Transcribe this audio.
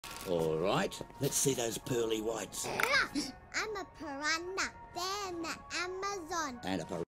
All right, let's see those pearly whites. I'm a piranha. They're in the Amazon. And a